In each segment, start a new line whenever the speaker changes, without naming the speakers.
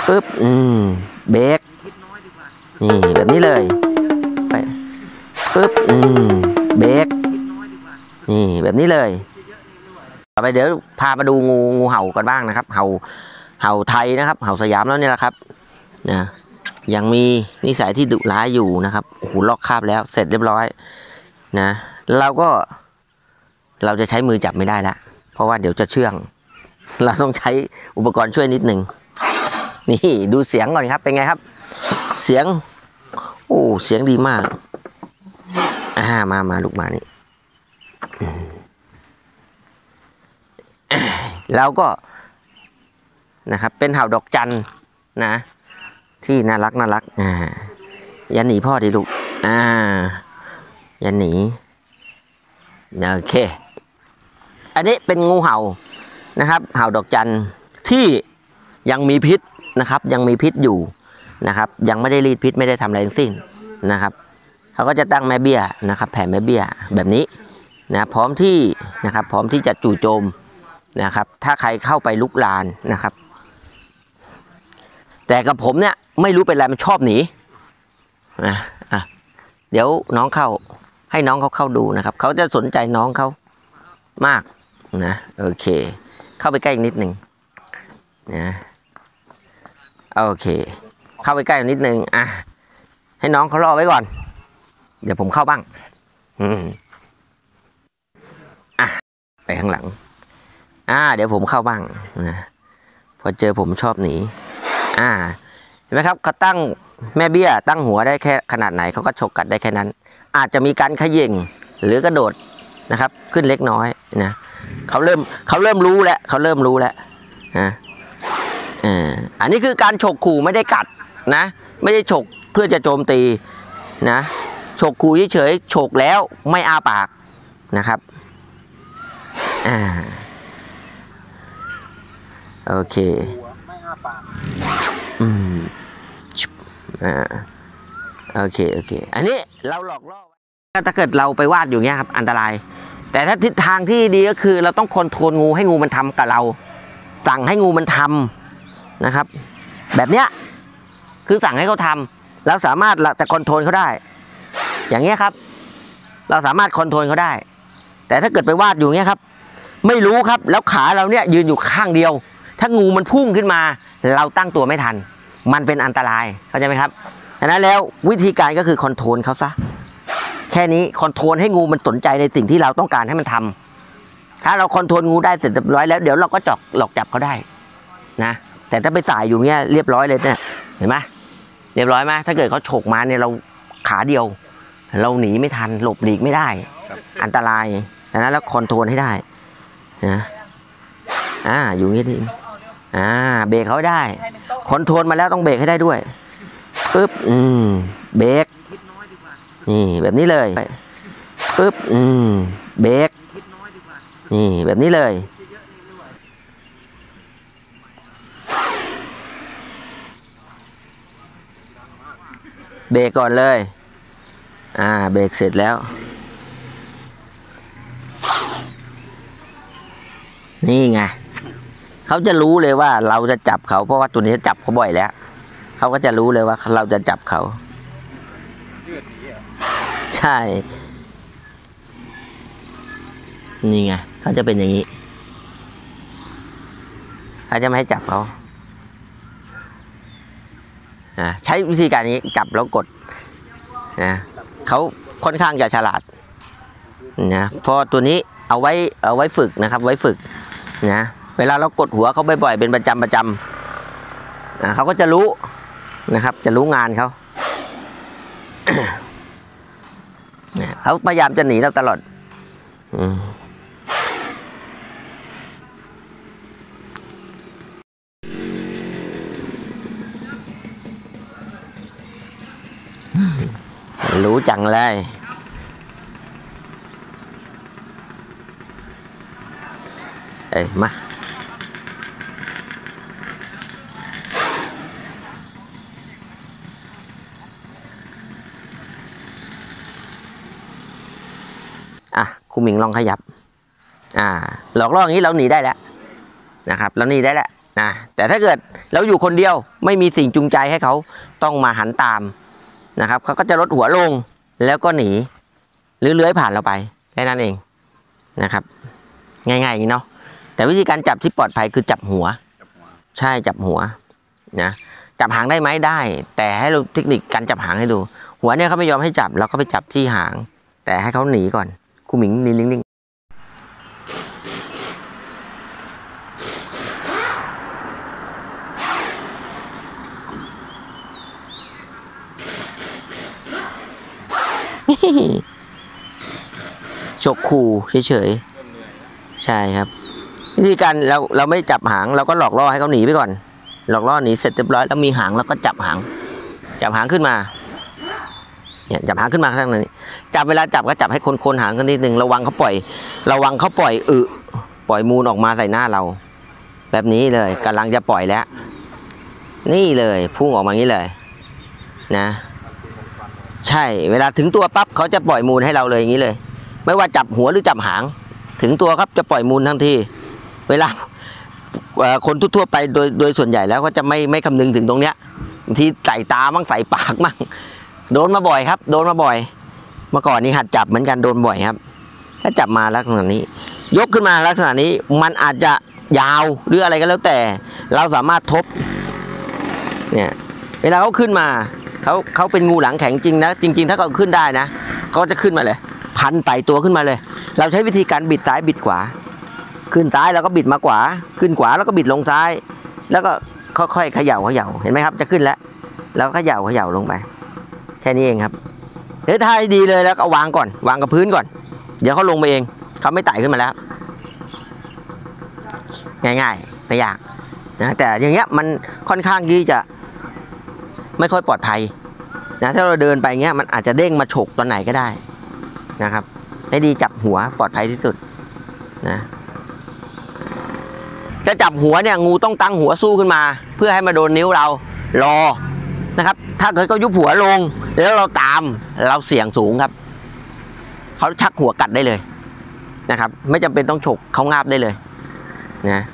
ปึ๊บเบรกนี่แบบนี้เลยไปปึ๊บเบรกนี่แบบนี้เลยต่อไปเดี๋ยวพามาดูงูเห่ากันบ้างนะครับเห่าไทยนะครับเห่าสยามแล้วเนี่ยแหละครับนะยังมีนิสัยที่ดุร้ายอยู่นะครับโอ้โหลอกคราบแล้วเสร็จเรียบร้อยนะเราจะใช้มือจับไม่ได้ละเพราะว่าเดี๋ยวจะเชื่องเราต้องใช้อุปกรณ์ช่วยนิดหนึ่งนี่ดูเสียงก่อนครับเป็นไงครับเสียงโอ้เสียงดีมากมาลูกมานี่แล้วก็นะครับเป็นเห่าดอกจันนะที่น่ารักอย่าหนีพ่อดิลูกอย่าหนีโอเคอันนี้เป็นงูเห่านะครับเห่าดอกจันที่ยังมีพิษนะครับยังมีพิษอยู่นะครับยังไม่ได้รีดพิษไม่ได้ทำอะไรทั้งสิ้นนะครับเขาก็จะตั้งแม่เบี้ยนะครับแผ่แม่เบี้ยแบบนี้นะพร้อมที่นะครับพร้อมที่จะจู่โจมนะครับถ้าใครเข้าไปลุกลานนะครับแต่กับผมเนี่ยไม่รู้เป็นอะไรมันชอบหนีเดี๋ยวน้องให้น้องเขาเข้าดูนะครับเขาจะสนใจน้องเขามากนะโอเคเข้าไปใกล้อีกนิดหนึ่งนะโอเคเข้าไปใกล้นิดหนึ่งให้น้องเขารอไว้ก่อนเดี๋ยวผมเข้าบ้างไปข้างหลังเดี๋ยวผมเข้าบ้างนะพอเจอผมชอบหนีเห็นไหมครับเขาตั้งแม่เบี้ยตั้งหัวได้แค่ขนาดไหนเขาก็ฉกกัดได้แค่นั้นอาจจะมีการเขย่งหรือกระโดดนะครับขึ้นเล็กน้อยนะเขาเริ่มรู้แล้วอันนี้คือการฉกขู่ไม่ได้กัดนะไม่ได้ฉกเพื่อจะโจมตีนะฉกขู่เฉยๆฉกแล้วไม่อ้าปากนะครับโอเคโอเคอันนี้เราหลอกล่อถ้าเกิดเราไปวาดอยู่เงี้ยครับอันตรายแต่ถ้าทิศทางที่ดีก็คือเราต้องคอนโทรลงูให้งูมันทำกับเราสั่งให้งูมันทำนะครับแบบเนี้ยคือสั่งให้เขาทำเราสามารถจะคอนโทรลเขาได้อย่างเงี้ยครับเราสามารถคอนโทรลเขาได้แต่ถ้าเกิดไปวาดอยู่เงี้ยครับไม่รู้ครับแล้วขาเราเนี่ยยืนอยู่ข้างเดียวถ้างูมันพุ่งขึ้นมาเราตั้งตัวไม่ทันมันเป็นอันตรายเข้าใจไหมครับฉะนั้นแล้ววิธีการก็คือคอนโทรลเขาซะแค่นี้คอนโทรลให้งูมันสนใจในสิ่งที่เราต้องการให้มันทำถ้าเราคอนโทรลงูได้เสร็จเรียบร้อยแล้วเดี๋ยวเราก็หลอกจับเขาได้นะแต่ถ้าไปสายอยู่เงี้ยเรียบร้อยเลยเนี่ยเห็นไหมเรียบร้อยไหมถ้าเกิดเขาฉกมาเนี่ยเราขาเดียวเราหนีไม่ทันหลบหลีกไม่ได้อันตรายฉะนั้นแล้วคอนโทรลให้ได้นะอยู่งี้ทีเบรกเขาได้คอนโทรลมาแล้วต้องเบรกให้ได้ด้วยปึ๊บเบรกนี่แบบนี้เลยปึ๊บเบรกนี่แบบนี้เลยเบรกก่อนเลยเบรกเสร็จแล้วนี่ไงเขาจะรู้เลยว่าเราจะจับเขาเพราะว่าตัวนี้จับเขาบ่อยแล้วเขาก็จะรู้เลยว่าเราจะจับเขาใช่นี่ไงเขาจะเป็นอย่างนี้เขาจะไม่ให้จับเขาใช้วิธีการนี้จับแล้วกดนะเขาค่อนข้างจะฉลาดนะพอตัวนี้เอาไว้ฝึกนะครับไว้ฝึกนะเวลาเรากดหัวเขาบ่อยๆเป็นประจำเขาก็จะรู้นะครับจะรู้งานเขา เขาพยายามจะหนีเราตลอดรู้จังเลยมาครูหมิงลองขยับหลอกล่ออย่างนี้เราหนีได้แล้วนะครับเราหนีได้แล้วนะแต่ถ้าเกิดเราอยู่คนเดียวไม่มีสิ่งจูงใจให้เขาต้องมาหันตามนะครับเขาก็จะลดหัวลงแล้วก็หนีหรือเลื้อยผ่านเราไปแค่นั้นเองนะครับง่ายๆอย่างนี้เนาะแต่วิธีการจับที่ปลอดภัยคือจับหัวใช่จับหัวนะจับหางได้ไหมได้แต่ให้เราเทคนิคการจับหางให้ดูหัวเนี่ยเขาไม่ยอมให้จับเราก็ไปจับที่หางแต่ให้เขาหนีก่อนครูหมิงนิ่งฉกขู่เฉยๆใช่ครับวิธีการเราไม่จับหางเราก็หลอกล่อให้เขาหนีไปก่อนหลอกล่อหนีเสร็จเรียบร้อยแล้วมีหางแล้วก็จับหางขึ้นมาเนี่ยจับหางขึ้นมาข้างนี้จับเวลาจับก็จับให้คนหางกันนิดนึงระวังเขาปล่อยปล่อยมูลออกมาใส่หน้าเราแบบนี้เลยกำลังจะปล่อยแล้วนี่เลยพุ่งออกมาอย่างนี้เลยนะใช่เวลาถึงตัวปั๊บเขาจะปล่อยมูลให้เราเลยอย่างนี้เลยไม่ว่าจับหัวหรือจับหางถึงตัวครับจะปล่อยมูลทันทีเวลาคนทั่วไปโดยส่วนใหญ่แล้วก็จะไม่คำนึงถึงตรงเนี้ยบางทีใส่ตามั่งใส่ปากมั่งโดนมาบ่อยครับโดนมาบ่อยเมื่อก่อนนี้หัดจับเหมือนกันโดนบ่อยครับถ้าจับมาลักษณะนี้ยกขึ้นมาลักษณะนี้มันอาจจะยาวหรืออะไรก็แล้วแต่เราสามารถทบเนี่ยเวลาเขาขึ้นมาเขาเป็นงูหลังแข็งจริงนะจริงๆถ้าเขาขึ้นได้นะเขาจะขึ้นมาเลยพันไต่ตัวขึ้นมาเลยเราใช้วิธีการบิดซ้ายบิดขวาขึ้นซ้ายแล้วก็บิดมาขวาขึ้นขวาแล้วก็บิดลงซ้ายแล้วก็ค่อยๆเขย่าเห็นไหมครับจะขึ้นแล้วแล้วเขย่าลงไปแค่นี้เองครับหรือถ้าดีเลยแล้วก็วางก่อนวางกับพื้นก่อนเดี๋ยวเขาลงไปเองเขาไม่ไต่ขึ้นมาแล้วง่ายๆไม่ยากนะแต่อย่างเงี้ยมันค่อนข้างที่จะไม่ค่อยปลอดภัยนะถ้าเราเดินไปเงี้ยมันอาจจะเด้งมาฉกตอนไหนก็ได้นะครับให้ดีจับหัวปลอดภัยที่สุดนะจะจับหัวเนี่ยงูต้องตั้งหัวสู้ขึ้นมาเพื่อให้มาโดนนิ้วเรารอนะครับถ้าเกิดเขายุบหัวลงแล้วเราตามเราเสี่ยงสูงครับเขาชักหัวกัดได้เลยนะครับไม่จำเป็นต้องฉกเขางาบได้เลยนะ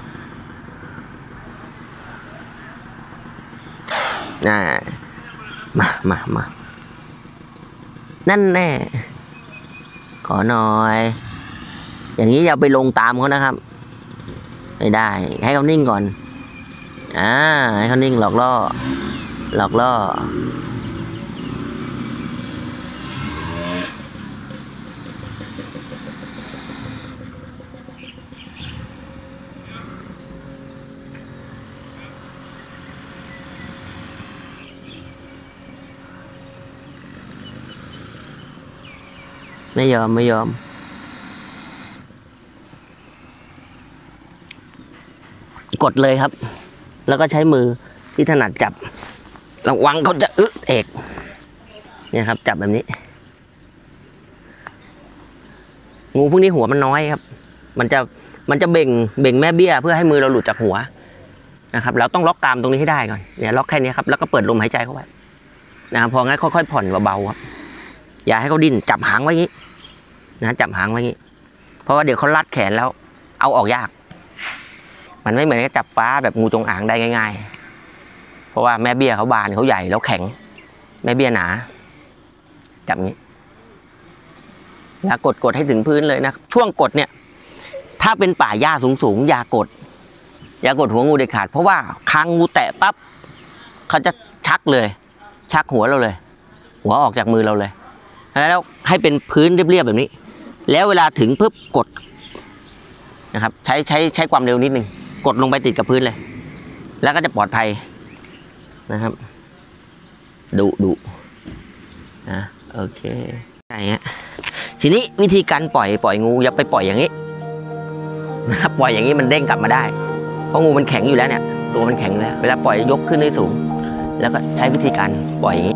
มานั่นแน่ขอหน่อยอย่างนี้อย่าไปลงตามเขานะครับไม่ได้ให้เขานิ่งก่อนให้เขานิ่งหลอกล่อไม่ยอมกดเลยครับแล้วก็ใช้มือที่ถนัดจับระวังเขาจะเอกเนี่ยครับจับแบบนี้งูพวกนี้หัวมันน้อยครับมันจะเบ่งแม่เบี้ยเพื่อให้มือเราหลุดจากหัวนะครับเราต้องล็อกกรามตรงนี้ให้ได้ก่อนเนี่ยล็อกแค่นี้ครับแล้วก็เปิดลมหายใจเข้าไว้นะครับพองั้นค่อยๆผ่อนเบาๆครับอย่าให้เขาดิ้นจับหางไว้งี้นะจับหางไว้งี้เพราะว่าเดี๋ยวเขารัดแขนแล้วเอาออกยากมันไม่เหมือนกับจับฟ้าแบบงูจงอางได้ง่ายๆเพราะว่าแม่เบี้ยเขาบานเขาใหญ่แล้วแข็งแม่เบี้ยหนาจับงี้แล้วกดให้ถึงพื้นเลยนะช่วงกดเนี่ยถ้าเป็นป่าหญ้าสูงอย่ากดหัวงูเด็ดขาดเพราะว่าคางงูแตะปั๊บเขาจะชักเลยชักหัวเราเลยหัวออกจากมือเราเลยแล้วให้เป็นพื้นเรียบๆแบบนี้แล้วเวลาถึงปุ๊บกดนะครับใช้ความเร็วนิดนึงกดลงไปติดกับพื้นเลยแล้วก็จะปลอดภัยนะครับดุนะโอเคใช่ฮะทีนี้วิธีการปล่อยงูอย่าไปปล่อยอย่างนี้นะครับปล่อยอย่างนี้มันเด้งกลับมาได้เพราะงูมันแข็งอยู่แล้วเนี่ยตัวมันแข็งแล้วเวลาปล่อยยกขึ้นให้สูงแล้วก็ใช้วิธีการปล่อยอย่างนี้